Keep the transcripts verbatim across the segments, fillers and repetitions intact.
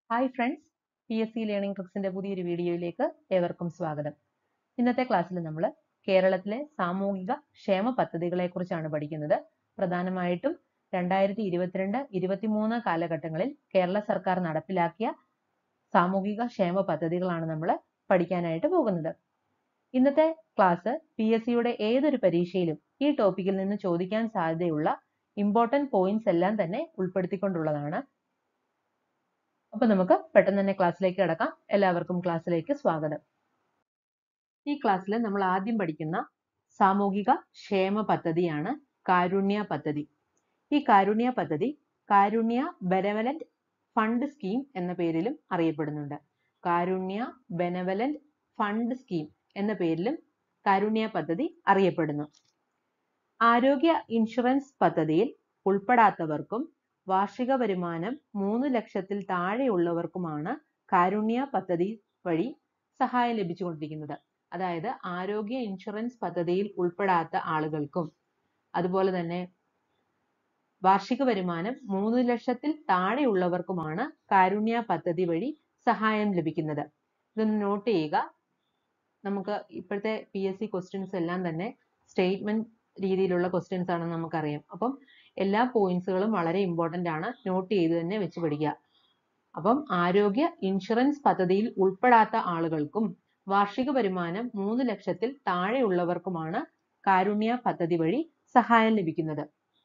Hi friends, P S C learning ട്രിക്സിന്റെ പുതിയൊരു വീഡിയോയിലേക്ക് ഏവർക്കും സ്വാഗതം. ഇന്നത്തെ ക്ലാസ്സിൽ നമ്മൾ കേരളത്തിലെ സാമൂഹിക ക്ഷേമ പദ്ധതികളെ കുറിച്ചാണ് പഠിക്കുന്നത്. പ്രധാനമായിട്ടും രണ്ടായിരത്തി ഇരുപത്തിരണ്ട് ഇരുപത്തിമൂന്ന് കാലഘട്ടങ്ങളിൽ കേരള സർക്കാർ നടപ്പിലാക്കിയ സാമൂഹിക ക്ഷേമ പദ്ധതികളാണ് നമ്മൾ പഠിക്കാനായിട്ട് പോകുന്നത്. ഇന്നത്തെ ക്ലാസ് പി എസ് സിയുടെ ഏതൊരു പരീക്ഷയിലും ഈ ടോപ്പിക്കിൽ നിന്ന് ചോദിക്കാൻ സാധ്യതയുള്ള ഇമ്പോർട്ടന്റ് പോയിന്റ്സ് എല്ലാം തന്നെ ഉൾപ്പെടുത്തിക്കൊണ്ടുള്ളതാണ്. അപ്പൊ നമുക്ക് പെട്ടെന്ന് തന്നെ ക്ലാസ്സിലേക്ക് കിടക്കാം. എല്ലാവർക്കും ക്ലാസ്സിലേക്ക് സ്വാഗതം. ഈ ക്ലാസ്സിൽ നമ്മൾ ആദ്യം പഠിക്കുന്ന സാമൂഹിക ക്ഷേമ പദ്ധതിയാണ് കാരുണ്യ പദ്ധതി. ഈ കാരുണ്യ പദ്ധതി കാരുണ്യ ബെനവലന്റ് ഫണ്ട് സ്കീം എന്ന പേരിലും അറിയപ്പെടുന്നുണ്ട്. കാരുണ്യ ബെനവലന്റ് ഫണ്ട് സ്കീം എന്ന പേരിലും കാരുണ്യ പദ്ധതി അറിയപ്പെടുന്നു. ആരോഗ്യ ഇൻഷുറൻസ് പദ്ധതിയിൽ ഉൾപ്പെടാത്തവർക്കും വാർഷിക വരുമാനം മൂന്ന് ലക്ഷത്തിൽ താഴെയുള്ളവർക്കുമാണ് കാരുണ്യ പദ്ധതി വഴി സഹായം ലഭിച്ചുകൊണ്ടിരിക്കുന്നത്. അതായത് ആരോഗ്യ ഇൻഷുറൻസ് പദ്ധതിയിൽ ഉൾപ്പെടാത്ത ആളുകൾക്കും അതുപോലെ തന്നെ വാർഷിക വരുമാനം മൂന്ന് ലക്ഷത്തിൽ താഴെയുള്ളവർക്കുമാണ് കാരുണ്യ പദ്ധതി വഴി സഹായം ലഭിക്കുന്നത്. ഇതൊന്ന് നോട്ട് ചെയ്യുക. നമുക്ക് ഇപ്പോഴത്തെ പി എസ് സി ക്വസ്റ്റ്യൻസ് എല്ലാം തന്നെ സ്റ്റേറ്റ്മെന്റ് രീതിയിലുള്ള ക്വസ്റ്റ്യൻസ് ആണെന്ന് നമുക്കറിയാം. അപ്പം എല്ലാ പോയിന്റ്സുകളും വളരെ ഇമ്പോർട്ടന്റ് ആണ്. നോട്ട് ചെയ്ത് തന്നെ വെച്ച് പഠിക്കുക. അപ്പം ആരോഗ്യ ഇൻഷുറൻസ് പദ്ധതിയിൽ ഉൾപ്പെടാത്ത ആളുകൾക്കും വാർഷിക വരുമാനം മൂന്ന് ലക്ഷത്തിൽ താഴെയുള്ളവർക്കുമാണ് കാരുണ്യ പദ്ധതി വഴി സഹായം ലഭിക്കുന്നത്.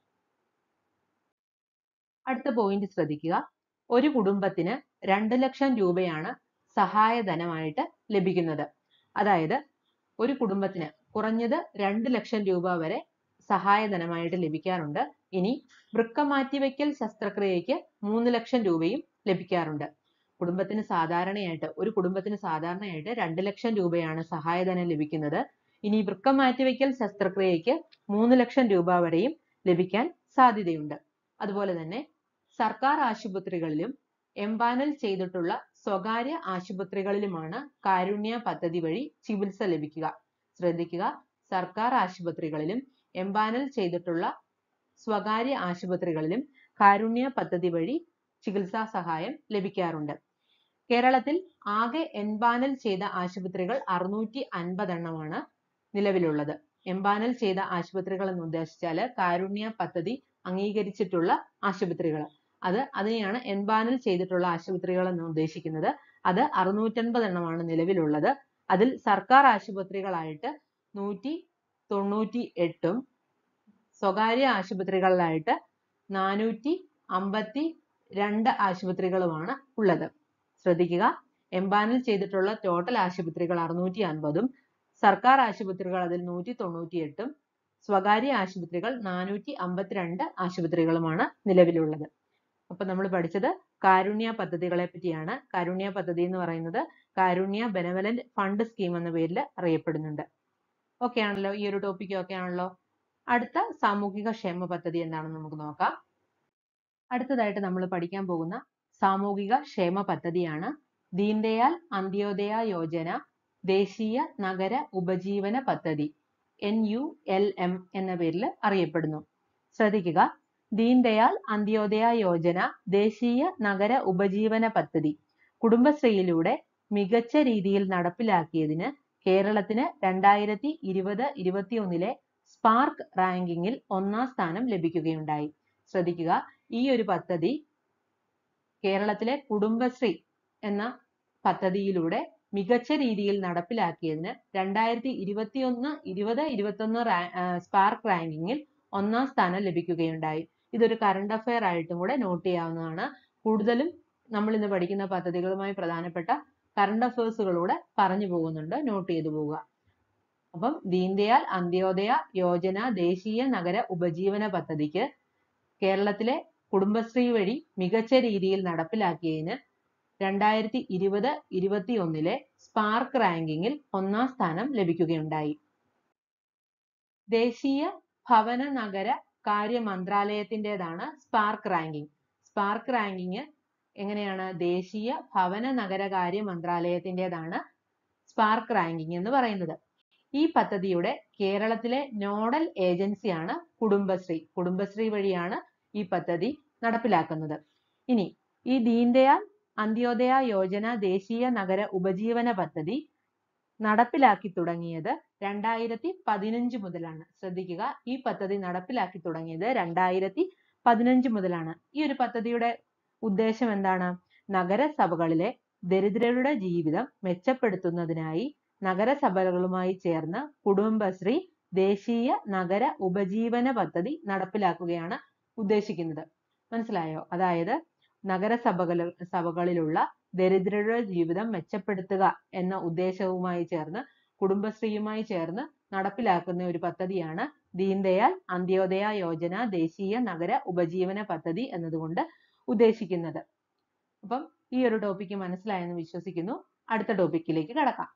അടുത്ത പോയിന്റ് ശ്രദ്ധിക്കുക. ഒരു കുടുംബത്തിന് രണ്ട് ലക്ഷം രൂപയാണ് സഹായധനമായിട്ട് ലഭിക്കുന്നത്. അതായത് ഒരു കുടുംബത്തിന് കുറഞ്ഞത് രണ്ട് ലക്ഷം രൂപ വരെ സഹായധനമായിട്ട് ലഭിക്കാറുണ്ട്. ഇനി വൃക്ക മാറ്റിവെക്കൽ ശസ്ത്രക്രിയയ്ക്ക് മൂന്ന് ലക്ഷം രൂപയും ലഭിക്കാറുണ്ട്. കുടുംബത്തിന് സാധാരണയായിട്ട് ഒരു കുടുംബത്തിന് സാധാരണയായിട്ട് രണ്ട് ലക്ഷം രൂപയാണ് സഹായധനം ലഭിക്കുന്നത്. ഇനി വൃക്ക മാറ്റിവെക്കൽ ശസ്ത്രക്രിയയ്ക്ക് മൂന്ന് ലക്ഷം രൂപ വരെയും ലഭിക്കാൻ സാധ്യതയുണ്ട്. അതുപോലെ തന്നെ സർക്കാർ ആശുപത്രികളിലും എംപാനൽ ചെയ്തിട്ടുള്ള സ്വകാര്യ ആശുപത്രികളിലുമാണ് കാരുണ്യ പദ്ധതി വഴി ചികിത്സ ലഭിക്കുക. ശ്രദ്ധിക്കുക, സർക്കാർ ആശുപത്രികളിലും എംപാനൽ ചെയ്തിട്ടുള്ള സ്വകാര്യ ആശുപത്രികളിലും കാരുണ്യ പദ്ധതി വഴി ചികിത്സാ സഹായം ലഭിക്കാറുണ്ട്. കേരളത്തിൽ ആകെ എംപാനൽ ചെയ്ത ആശുപത്രികൾ അറുന്നൂറ്റി അൻപതെണ്ണമാണ് നിലവിലുള്ളത്. എംപാനൽ ചെയ്ത ആശുപത്രികൾ എന്ന് ഉദ്ദേശിച്ചാൽ കാരുണ്യ പദ്ധതി അംഗീകരിച്ചിട്ടുള്ള ആശുപത്രികൾ, അത് അതിനെയാണ് എംപാനൽ ചെയ്തിട്ടുള്ള ആശുപത്രികൾ എന്ന് ഉദ്ദേശിക്കുന്നത്. അത് അറുന്നൂറ്റൻപത് എണ്ണമാണ് നിലവിലുള്ളത്. അതിൽ സർക്കാർ ആശുപത്രികളായിട്ട് നൂറ്റി തൊണ്ണൂറ്റി എട്ടും സ്വകാര്യ ആശുപത്രികളിലായിട്ട് നാനൂറ്റി അമ്പത്തി രണ്ട് ആശുപത്രികളുമാണ് ഉള്ളത്. ശ്രദ്ധിക്കുക, എംപാനൽ ചെയ്തിട്ടുള്ള ടോട്ടൽ ആശുപത്രികൾ അറുന്നൂറ്റി അൻപതും സർക്കാർ ആശുപത്രികൾ അതിൽ നൂറ്റി തൊണ്ണൂറ്റി എട്ടും സ്വകാര്യ ആശുപത്രികൾ നാനൂറ്റി അമ്പത്തിരണ്ട് ആശുപത്രികളുമാണ് നിലവിലുള്ളത്. അപ്പൊ നമ്മൾ പഠിച്ചത് കാരുണ്യ പദ്ധതികളെ പറ്റിയാണ്. കാരുണ്യ പദ്ധതി എന്ന് പറയുന്നത് കാരുണ്യ ബെനവലന്റ് ഫണ്ട് സ്കീം എന്ന പേരിൽ അറിയപ്പെടുന്നുണ്ട്. ഓക്കെ ആണല്ലോ? ഈ ഒരു ടോപ്പിക് ഓക്കെ ആണല്ലോ? അടുത്ത സാമൂഹിക ക്ഷേമ പദ്ധതി എന്താണെന്ന് നമുക്ക് നോക്കാം. അടുത്തതായിട്ട് നമ്മൾ പഠിക്കാൻ പോകുന്ന സാമൂഹിക ക്ഷേമ പദ്ധതിയാണ് ദീൻദയാൽ അന്ത്യോദയ യോജന ദേശീയ നഗര ഉപജീവന പദ്ധതി, എൻ യു എൽ എം എന്ന പേരിൽ അറിയപ്പെടുന്നു. ശ്രദ്ധിക്കുക, ദീൻദയാൽ അന്ത്യോദയ യോജന ദേശീയ നഗര ഉപജീവന പദ്ധതി കുടുംബശ്രീയിലൂടെ മികച്ച രീതിയിൽ നടപ്പിലാക്കിയതിന് കേരളത്തിന് രണ്ടായിരത്തി ഇരുപത് ഇരുപത്തി ഒന്നിലെ സ്പാർക്ക് റാങ്കിങ്ങിൽ ഒന്നാം സ്ഥാനം ലഭിക്കുകയുണ്ടായി. ശ്രദ്ധിക്കുക, ഈ ഒരു പദ്ധതി കേരളത്തിലെ കുടുംബശ്രീ എന്ന പദ്ധതിയിലൂടെ മികച്ച രീതിയിൽ നടപ്പിലാക്കിയതിന് രണ്ടായിരത്തി ഇരുപത്തി ഒന്ന് ഇരുപത് ഇരുപത്തി ഒന്ന് സ്പാർക്ക് റാങ്കിങ്ങിൽ ഒന്നാം സ്ഥാനം ലഭിക്കുകയുണ്ടായി. ഇതൊരു കറണ്ട് അഫയർ ആയിട്ടും കൂടെ നോട്ട് ചെയ്യാവുന്നതാണ്. കൂടുതലും നമ്മൾ ഇന്ന് പഠിക്കുന്ന പദ്ധതികളുമായി പ്രധാനപ്പെട്ട കറണ്ട് അഫയേഴ്സുകളൂടെ പറഞ്ഞു പോകുന്നുണ്ട്, നോട്ട് ചെയ്തു പോവുക. അപ്പം ദീൻദയാൽ അന്ത്യോദയ യോജന ദേശീയ നഗര ഉപജീവന പദ്ധതിക്ക് കേരളത്തിലെ കുടുംബശ്രീ വഴി മികച്ച രീതിയിൽ നടപ്പിലാക്കിയതിന് രണ്ടായിരത്തി ഇരുപത് ഇരുപത്തി ഒന്നിലെ സ്പാർക്ക് റാങ്കിങ്ങിൽ ഒന്നാം സ്ഥാനം ലഭിക്കുകയുണ്ടായി. ദേശീയ ഭവന നഗര കാര്യ മന്ത്രാലയത്തിൻ്റെതാണ് സ്പാർക്ക് റാങ്കിങ്. സ്പാർക്ക് റാങ്കിങ് എങ്ങനെയാണ്? ദേശീയ ഭവന നഗരകാര്യ മന്ത്രാലയത്തിൻ്റെതാണ് സ്പാർക്ക് റാങ്കിങ് എന്ന് പറയുന്നത്. ഈ പദ്ധതിയുടെ കേരളത്തിലെ നോഡൽ ഏജൻസിയാണ് കുടുംബശ്രീ. കുടുംബശ്രീ വഴിയാണ് ഈ പദ്ധതി നടപ്പിലാക്കുന്നത്. ഇനി ഈ ദീൻദയാൽ അന്ത്യോദയ യോജന ദേശീയ നഗര ഉപജീവന പദ്ധതി നടപ്പിലാക്കി തുടങ്ങിയത് രണ്ടായിരത്തി പതിനഞ്ച് മുതലാണ്. ശ്രദ്ധിക്കുക, ഈ പദ്ധതി നടപ്പിലാക്കി തുടങ്ങിയത് രണ്ടായിരത്തി പതിനഞ്ച് മുതലാണ്. ഈ ഒരു പദ്ധതിയുടെ ഉദ്ദേശം എന്താണ്? നഗരസഭകളിലെ ദരിദ്രരുടെ ജീവിതം മെച്ചപ്പെടുത്തുന്നതിനായി നഗരസഭകളുമായി ചേർന്ന് കുടുംബശ്രീ ദേശീയ നഗര ഉപജീവന പദ്ധതി നടപ്പിലാക്കുകയാണ് ഉദ്ദേശിക്കുന്നത്. മനസ്സിലായോ? അതായത് നഗരസഭകളിൽ സഭകളിലുള്ള ദരിദ്രരുടെ ജീവിതം മെച്ചപ്പെടുത്തുക എന്ന ഉദ്ദേശവുമായി ചേർന്ന് കുടുംബശ്രീയുമായി ചേർന്ന് നടപ്പിലാക്കുന്ന ഒരു പദ്ധതിയാണ് ദീൻദയാൽ അന്ത്യോദയ യോജന ദേശീയ നഗര ഉപജീവന പദ്ധതി എന്നതുകൊണ്ട് ഉദ്ദേശിക്കുന്നത്. അപ്പം ഈ ഒരു ടോപ്പിക്ക് മനസ്സിലായെന്ന് വിശ്വസിക്കുന്നു. അടുത്ത ടോപ്പിക്കിലേക്ക് കടക്കാം.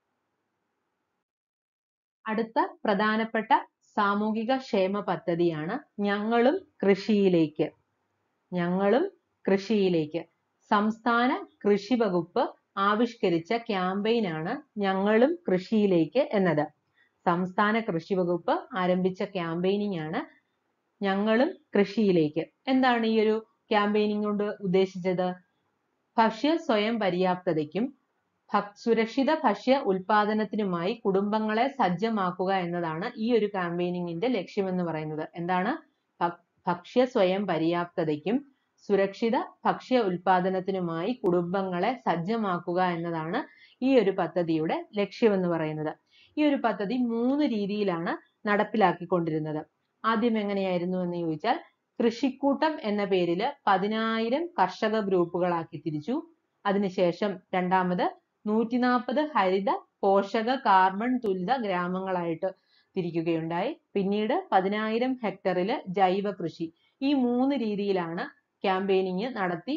അടുത്ത പ്രധാനപ്പെട്ട സാമൂഹിക ക്ഷേമ പദ്ധതിയാണ് ഞങ്ങളും കൃഷിയിലേക്ക്. ഞങ്ങളും കൃഷിയിലേക്ക്. സംസ്ഥാന കൃഷി വകുപ്പ് ആവിഷ്കരിച്ച ക്യാമ്പയിനാണ് ഞങ്ങളും കൃഷിയിലേക്ക് എന്നത്. സംസ്ഥാന കൃഷി വകുപ്പ് ആരംഭിച്ച ക്യാമ്പയിനിങ് ആണ് ഞങ്ങളും കൃഷിയിലേക്ക്. എന്താണ് ഈ ഒരു ക്യാമ്പയിനിങ് കൊണ്ട് ഉദ്ദേശിച്ചത്? ഭക്ഷ്യ സ്വയം പര്യാപ്തതയ്ക്കും സുരക്ഷിത ഭക്ഷ്യ ഉൽപാദനത്തിനുമായി കുടുംബങ്ങളെ സജ്ജമാക്കുക എന്നതാണ് ഈ ഒരു ക്യാമ്പയിനിങ്ങിന്റെ ലക്ഷ്യമെന്ന് പറയുന്നത്. എന്താണ്? ഭക്ഷ്യ സ്വയം പര്യാപ്തതയ്ക്കും സുരക്ഷിത ഭക്ഷ്യ ഉൽപാദനത്തിനുമായി കുടുംബങ്ങളെ സജ്ജമാക്കുക എന്നതാണ് ഈ ഒരു പദ്ധതിയുടെ ലക്ഷ്യമെന്ന് പറയുന്നത്. ഈ ഒരു പദ്ധതി മൂന്ന് രീതിയിലാണ് നടപ്പിലാക്കിക്കൊണ്ടിരുന്നത്. ആദ്യം എങ്ങനെയായിരുന്നു എന്ന് ചോദിച്ചാൽ, കൃഷിക്കൂട്ടം എന്ന പേരില് പതിനായിരം കർഷക ഗ്രൂപ്പുകളാക്കി തിരിച്ചു. അതിനുശേഷം രണ്ടാമത് നൂറ്റി നാൽപ്പത് ഹരിത പോഷക കാർബൺ തുലിത ഗ്രാമങ്ങളായിട്ട് തിരിക്കുകയുണ്ടായി. പിന്നീട് പതിനായിരം ഹെക്ടറില് ജൈവ കൃഷി. ഈ മൂന്ന് രീതിയിലാണ് ക്യാമ്പയിനിങ് നടത്തി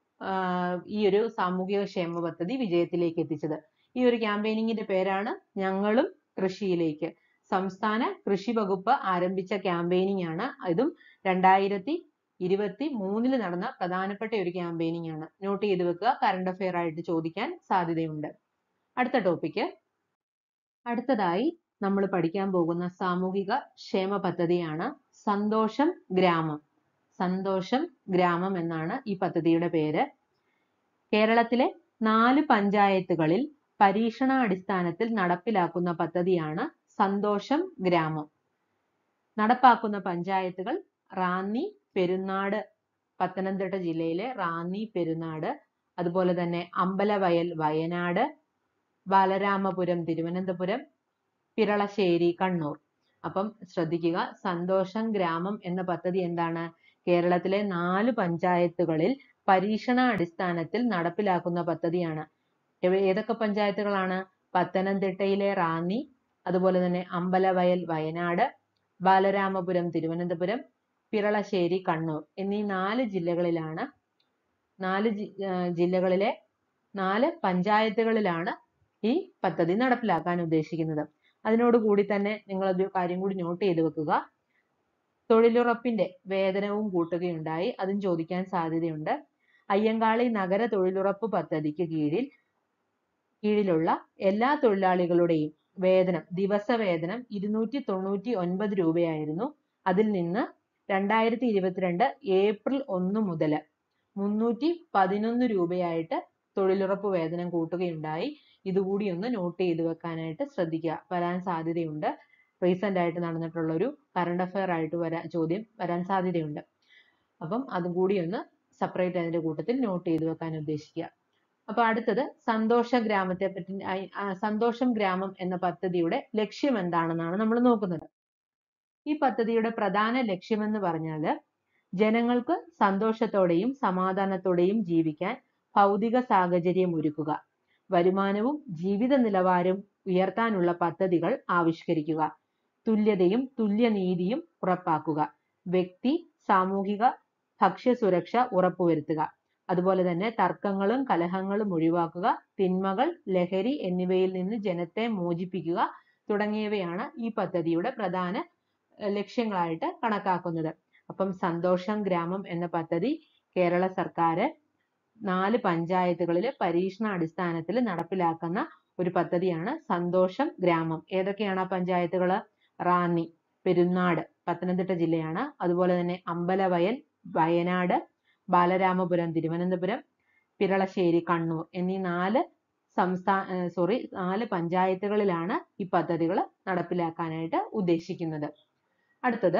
ഈ ഒരു സാമൂഹിക ക്ഷേമ പദ്ധതി വിജയത്തിലേക്ക് എത്തിച്ചത്. ഈ ഒരു ക്യാമ്പയിനിങ്ങിന്റെ പേരാണ് ഞങ്ങളും കൃഷിയിലേക്ക്. സംസ്ഥാന കൃഷി വകുപ്പ് ആരംഭിച്ച ക്യാമ്പയിനിങ് ആണ്. ഇതും രണ്ടായിരത്തി ഇരുപത്തി മൂന്നില് നടന്ന പ്രധാനപ്പെട്ട ഒരു ക്യാമ്പയിനിങ് ആണ്. നോട്ട് ചെയ്ത് വെക്കുക, കറണ്ട് അഫെയർ ആയിട്ട് ചോദിക്കാൻ സാധ്യതയുണ്ട്. അടുത്ത ടോപ്പിക്ക്. അടുത്തതായി നമ്മൾ പഠിക്കാൻ പോകുന്ന സാമൂഹിക ക്ഷേമ പദ്ധതിയാണ് സന്തോഷം ഗ്രാമം. സന്തോഷം ഗ്രാമം എന്നാണ് ഈ പദ്ധതിയുടെ പേര്. കേരളത്തിലെ നാല് പഞ്ചായത്തുകളിൽ പരീക്ഷണാടിസ്ഥാനത്തിൽ നടപ്പിലാക്കുന്ന പദ്ധതിയാണ് സന്തോഷം ഗ്രാമം. നടപ്പാക്കുന്ന പഞ്ചായത്തുകൾ റാന്നി, പെരുന്നാട്, പത്തനംതിട്ട ജില്ലയിലെ റാന്നി, പെരുന്നാട്, അതുപോലെ തന്നെ അമ്പലവയൽ വയനാട്, ബാലരാമപുരം തിരുവനന്തപുരം, പിരളശ്ശേരി കണ്ണൂർ. അപ്പം ശ്രദ്ധിക്കുക, സന്തോഷം ഗ്രാമം എന്ന പദ്ധതി എന്താണ്? കേരളത്തിലെ നാല് പഞ്ചായത്തുകളിൽ പരീക്ഷണാടിസ്ഥാനത്തിൽ നടപ്പിലാക്കുന്ന പദ്ധതിയാണ്. ഏതൊക്കെ പഞ്ചായത്തുകളാണ്? പത്തനംതിട്ടയിലെ റാന്നി, അതുപോലെ തന്നെ അമ്പലവയൽ വയനാട്, ബാലരാമപുരം തിരുവനന്തപുരം, പിരളശ്ശേരി കണ്ണൂർ എന്നീ നാല് ജില്ലകളിലാണ് നാല് ജില്ലകളിലെ നാല് പഞ്ചായത്തുകളിലാണ് ഈ പദ്ധതി നടപ്പിലാക്കാൻ ഉദ്ദേശിക്കുന്നത്. അതിനോടുകൂടി തന്നെ നിങ്ങൾ ഒരു കാര്യം കൂടി നോട്ട് ചെയ്ത് വെക്കുക. തൊഴിലുറപ്പിന്റെ വേതനവും കൂട്ടുകയുണ്ടായി. അതും ചോദിക്കാൻ സാധ്യതയുണ്ട്. അയ്യങ്കാളി നഗര തൊഴിലുറപ്പ് പദ്ധതിക്ക് കീഴിൽ കീഴിലുള്ള എല്ലാ തൊഴിലാളികളുടെയും വേതനം, ദിവസവേതനം ഇരുന്നൂറ്റി തൊണ്ണൂറ്റി ഒൻപത് രൂപയായിരുന്നു. അതിൽ നിന്ന് രണ്ടായിരത്തി ഇരുപത്തിരണ്ട് ഏപ്രിൽ ഒന്ന് മുതൽ മുന്നൂറ്റി പതിനൊന്ന് രൂപയായിട്ട് തൊഴിലുറപ്പ് വേതനം കൂട്ടുകയുണ്ടായി. ഇതുകൂടി ഒന്ന് നോട്ട് ചെയ്ത് വെക്കാനായിട്ട് ശ്രദ്ധിക്കുക. വരാൻ സാധ്യതയുണ്ട്. റീസെന്റ് ആയിട്ട് നടന്നിട്ടുള്ള ഒരു കറണ്ട് അഫെയർ ആയിട്ട് വരാൻ ചോദ്യം വരാൻ സാധ്യതയുണ്ട്. അപ്പം അതും കൂടി ഒന്ന് സെപ്പറേറ്റ് അതിന്റെ കൂട്ടത്തിൽ നോട്ട് ചെയ്ത് വെക്കാൻ ഉദ്ദേശിക്കുക. അപ്പൊ അടുത്തത് സന്തോഷ ഗ്രാമത്തെ പറ്റി, സന്തോഷം ഗ്രാമം എന്ന പദ്ധതിയുടെ ലക്ഷ്യം എന്താണെന്നാണ് നമ്മൾ നോക്കുന്നത്. ഈ പദ്ധതിയുടെ പ്രധാന ലക്ഷ്യമെന്ന് പറഞ്ഞാൽ ജനങ്ങൾക്ക് സന്തോഷത്തോടെയും സമാധാനത്തോടെയും ജീവിക്കാൻ ഭൗതിക സാഹചര്യം ഒരുക്കുക, വരുമാനവും ജീവിത നിലവാരവും ഉയർത്താനുള്ള പദ്ധതികൾ ആവിഷ്കരിക്കുക, തുല്യതയും തുല്യനീതിയും ഉറപ്പാക്കുക, വ്യക്തി സാമൂഹിക ഭക്ഷ്യസുരക്ഷ ഉറപ്പുവരുത്തുക, അതുപോലെ തന്നെ തർക്കങ്ങളും കലഹങ്ങളും ഒഴിവാക്കുക, തിന്മകൾ, ലഹരി എന്നിവയിൽ നിന്ന് ജനത്തെ മോചിപ്പിക്കുക തുടങ്ങിയവയാണ് ഈ പദ്ധതിയുടെ പ്രധാന ലക്ഷ്യങ്ങളായിട്ട് കണക്കാക്കുന്നത്. അപ്പം സന്തോഷം ഗ്രാമം എന്ന പദ്ധതി കേരള സർക്കാർ നാല് പഞ്ചായത്തുകളിൽ പരീക്ഷണാടിസ്ഥാനത്തിൽ നടപ്പിലാക്കുന്ന ഒരു പദ്ധതിയാണ് സന്തോഷം ഗ്രാമം. ഏതൊക്കെയാണ് ആ പഞ്ചായത്തുകൾ? റാന്നി, പെരുന്നാട് പത്തനംതിട്ട ജില്ലയാണ്, അതുപോലെ തന്നെ അമ്പലവയൽ വയനാട്, ബാലരാമപുരം തിരുവനന്തപുരം, പിരളശ്ശേരി, കണ്ണൂർ എന്നീ നാല് സംസ്ഥാന സോറി നാല് പഞ്ചായത്തുകളിലാണ് ഈ പദ്ധതികൾ നടപ്പിലാക്കാനായിട്ട് ഉദ്ദേശിക്കുന്നത്. അടുത്തത്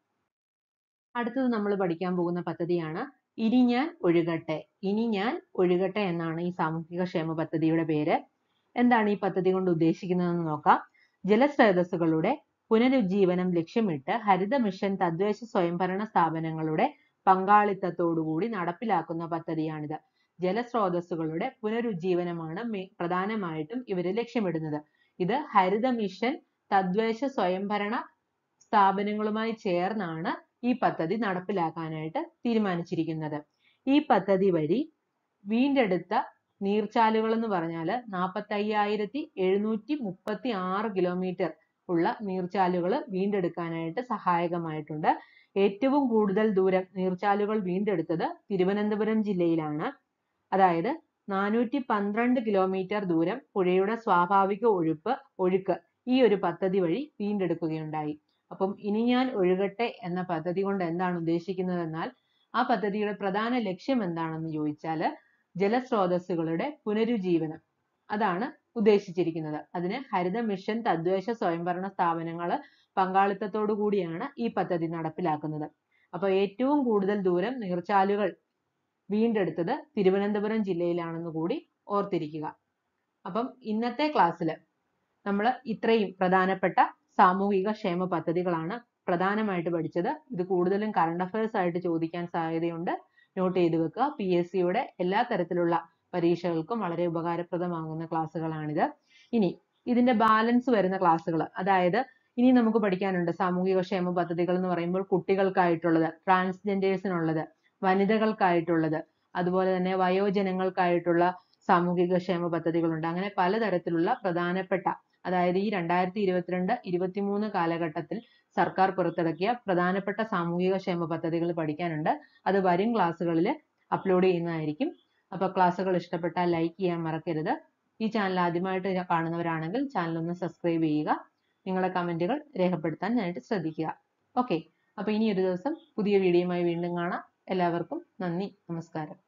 അടുത്തത് നമ്മൾ പഠിക്കാൻ പോകുന്ന പദ്ധതിയാണ് ഇനി ഞാൻ ഒഴുകട്ടെ. ഇനി ഞാൻ ഒഴുകട്ടെ എന്നാണ് ഈ സാമൂഹിക ക്ഷേമ പദ്ധതിയുടെ പേര്. എന്താണ് ഈ പദ്ധതി കൊണ്ട് ഉദ്ദേശിക്കുന്നതെന്ന് നോക്കാം. ജലസ്രോതസ്സുകളുടെ പുനരുജ്ജീവനം ലക്ഷ്യമിട്ട് ഹരിത മിഷൻ തദ്ദേശ സ്വയംഭരണ സ്ഥാപനങ്ങളുടെ പങ്കാളിത്തത്തോടുകൂടി നടപ്പിലാക്കുന്ന പദ്ധതിയാണിത്. ജലസ്രോതസ്സുകളുടെ പുനരുജ്ജീവനമാണ് പ്രധാനമായിട്ടും ഇവർ ലക്ഷ്യമിടുന്നത്. ഇത് ഹരിത മിഷൻ തദ്ദേശ സ്വയംഭരണ സ്ഥാപനങ്ങളുമായി ചേർന്നാണ് ഈ പദ്ധതി നടപ്പിലാക്കാനായിട്ട് തീരുമാനിച്ചിരിക്കുന്നത്. ഈ പദ്ധതി വഴി വീണ്ടെടുത്ത നീർച്ചാലുകൾ എന്ന് പറഞ്ഞാൽ നാൽപ്പത്തി അയ്യായിരത്തി എഴുന്നൂറ്റി മുപ്പത്തി ആറ് കിലോമീറ്റർ ഉള്ള നീർച്ചാലുകൾ വീണ്ടെടുക്കാനായിട്ട് സഹായകമായിട്ടുണ്ട്. ഏറ്റവും കൂടുതൽ ദൂരം നീർച്ചാലുകൾ വീണ്ടെടുത്തത് തിരുവനന്തപുരം ജില്ലയിലാണ്. അതായത് നാനൂറ്റി പന്ത്രണ്ട് കിലോമീറ്റർ ദൂരം പുഴയുടെ സ്വാഭാവിക ഒഴുക്ക് ഒഴുക്ക് ഈ ഒരു പദ്ധതി വഴി വീണ്ടെടുക്കുകയുണ്ടായി. അപ്പം ഇനി ഞാൻ ഒഴുകട്ടെ എന്ന പദ്ധതി കൊണ്ട് എന്താണ് ഉദ്ദേശിക്കുന്നത് എന്നാൽ ആ പദ്ധതിയുടെ പ്രധാന ലക്ഷ്യം എന്താണെന്ന് ചോദിച്ചാൽ ജലസ്രോതസ്സുകളുടെ പുനരുജ്ജീവനം അതാണ് ഉദ്ദേശിച്ചിരിക്കുന്നത്. അതിന് ഹരിത മിഷൻ തദ്ദേശ സ്വയംഭരണ സ്ഥാപനങ്ങൾ പങ്കാളിത്തത്തോടു കൂടിയാണ് ഈ പദ്ധതി നടപ്പിലാക്കുന്നത്. അപ്പോൾ ഏറ്റവും കൂടുതൽ ദൂരം നീർച്ചാലുകൾ വീണ്ടെടുത്തത് തിരുവനന്തപുരം ജില്ലയിലാണെന്ന് കൂടി ഓർത്തിരിക്കുക. അപ്പം ഇന്നത്തെ ക്ലാസ്സിൽ നമ്മൾ ഇത്രയും പ്രധാനപ്പെട്ട സാമൂഹിക ക്ഷേമ പദ്ധതികളാണ് പ്രധാനമായിട്ട് പഠിച്ചത്. ഇത് കൂടുതലും കറണ്ട് അഫയേഴ്സ് ആയിട്ട് ചോദിക്കാൻ സാധ്യതയുണ്ട്. നോട്ട് ചെയ്ത് വെക്കുക. പി എസ് സിയുടെ എല്ലാ തരത്തിലുള്ള പരീക്ഷകൾക്കും വളരെ ഉപകാരപ്രദമാകുന്ന ക്ലാസ്സുകളാണിത്. ഇനി ഇതിന്റെ ബാലൻസ് വരുന്ന ക്ലാസ്സുകൾ, അതായത് ഇനി നമുക്ക് പഠിക്കാനുണ്ട് സാമൂഹിക ക്ഷേമ പദ്ധതികൾ എന്ന് പറയുമ്പോൾ കുട്ടികൾക്കായിട്ടുള്ളത്, ട്രാൻസ്ജെൻഡേഴ്സിനുള്ളത്, വനിതകൾക്കായിട്ടുള്ളത്, അതുപോലെ തന്നെ വയോജനങ്ങൾക്കായിട്ടുള്ള സാമൂഹിക ക്ഷേമ പദ്ധതികളുണ്ട്. അങ്ങനെ പലതരത്തിലുള്ള പ്രധാനപ്പെട്ട, അതായത് ഈ രണ്ടായിരത്തി ഇരുപത്തിരണ്ട് ഇരുപത്തിമൂന്ന് കാലഘട്ടത്തിൽ സർക്കാർ പുറത്തിറക്കിയ പ്രധാനപ്പെട്ട സാമൂഹിക ക്ഷേമ പദ്ധതികൾ പഠിക്കാനുണ്ട്. അത് വരും ക്ലാസ്സുകളിൽ അപ്ലോഡ് ചെയ്യുന്നതായിരിക്കും. അപ്പോൾ ക്ലാസ്സുകൾ ഇഷ്ടപ്പെട്ടാൽ ലൈക്ക് ചെയ്യാൻ മറക്കരുത്. ഈ ചാനൽ ആദ്യമായിട്ട് കാണുന്നവരാണെങ്കിൽ ചാനൽ ഒന്ന് സബ്സ്ക്രൈബ് ചെയ്യുക. നിങ്ങളുടെ കമന്റുകൾ രേഖപ്പെടുത്താനായിട്ട് ശ്രദ്ധിക്കുക. ഓക്കെ, അപ്പോൾ ഇനി ഒരു ദിവസം പുതിയ വീഡിയോയുമായി വീണ്ടും കാണാം. എല്ലാവർക്കും നന്ദി, നമസ്കാരം.